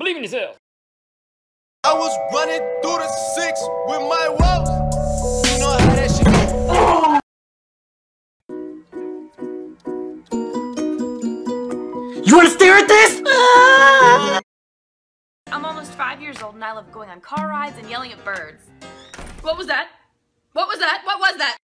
Believe in yourself. I was running through the 6 with my woes. You know how that shit goes. You wanna stare at this? I'm almost 5 years old and I love going on car rides and yelling at birds. What was that? What was that? What was that?